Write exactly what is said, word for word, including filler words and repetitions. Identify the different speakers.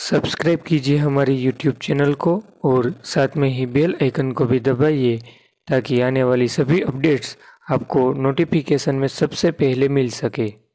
Speaker 1: Subscribe कीजिए हमारे YouTube channel को और साथ में ही बेल आइकन को भी दबाइए ताकि आने वाली सभी अपडेट्स आपको नोटिफिकेशन में सबसे पहले मिल सके।